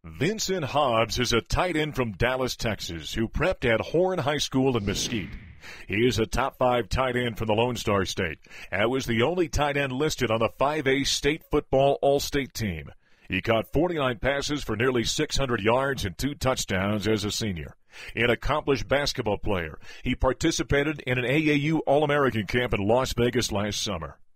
Vincent Hobbs is a tight end from Dallas, Texas, who prepped at Horn High School in Mesquite. He is a top 5 tight end from the Lone Star State and was the only tight end listed on the 5A state football all-state team. He caught 49 passes for nearly 600 yards and 2 touchdowns as a senior. An accomplished basketball player, he participated in an AAU All-American camp in Las Vegas last summer.